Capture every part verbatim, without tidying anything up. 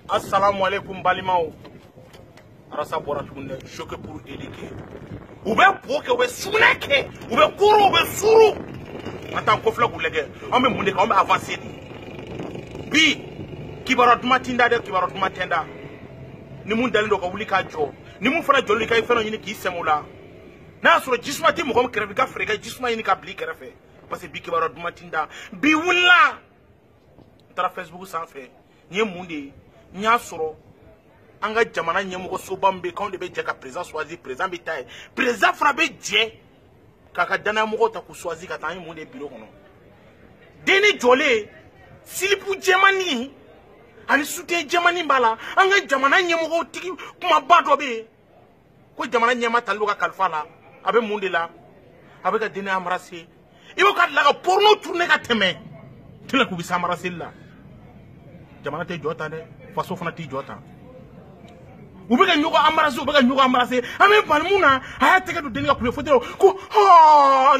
Assalamu alaikum balimao. Arasa bora tukunde choqué pour éduquer. Ou bien pour que vous souneke, ou bien kourou, ou bien sourou. En tant que flag ou légué, on me moune, on me avancer. Bi, kibarot matinda de kibarot matenda. Ni moun dalin do ka wuli ka jo. Ni moun fana joli ka ifeno yini ki semola. Na sura jisma ti mo ko krefi ka frega jisma yini ka bli krefe. Parce que bi kibarot matinda. Bi wula. Tara Facebook sans fait. Ni moun de nya soro. Anga jamana nyemoko sobambe quand de be jeka président choisi président bitaye président frabe dje kaka dana moko ta ku choisi ka tan monde bureau kono deni jole silipu jemani ani soutien jemani bala anga jamana nyemoko tiki kuma bado be ko jamana nyema taluka kalfala abe monde la abe ka deni amrase ibo ka la ka porno tourner ka teme tila ku bisa amrase la jamana te jota de faso fana ti jota ou bien nous embrasser ou bien nous embrasser ah mais pas mouna ah t'es que tu donnes la photo ko oh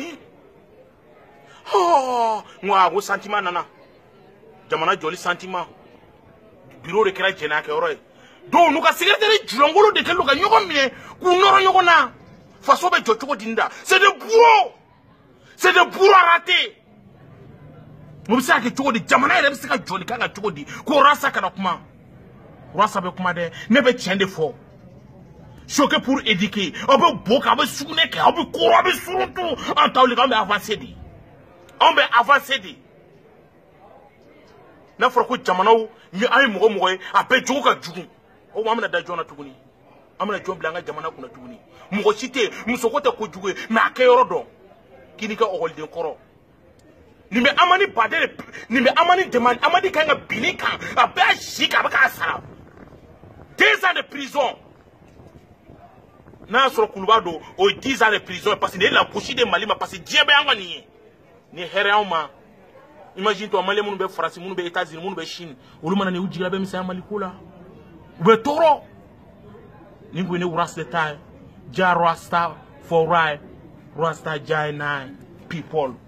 oh moi au sentiment nana jamana joli sentiment bureau de créer jena ke oroy do nous ka secrétaire julongolo de kelo ka nyoko mine ku noro nyoko na faso be jocho dinda c'est de bourreau c'est de bourreau raté mo bisa ke choko di jamana ere bisa ka joli ka ka choko di ko rasa kana kuma Rasa be kuma de ne be tiende fo choqué pour éduquer on be boka be souneke on be koro be surutu en tawli on be avancer di on be avancer di na foro ko jamanaw ni ay mo mo a be jogo ka jugu o mo amna da jona tuguni amna jobla nga jamana kuna tuguni mo cité musoko ko jugu na akayoro do kini ka o holden koro ni me amani badere ni me amani demande amadi kanga binika a be shika ba ka sara dix ans de prison. Na sur Kulubado, ou dix ans de prison parce que la bouche de Mali parce que Dieu ben ngani. Ni herama. Imagine toi Mali moun be France, moun be États-Unis, moun be Chine. Olu mana ne ujira be misa Mali kula. Ube toro. Ni ngwe ne uras de tai. Ja rasta for right. Rasta jai nine people.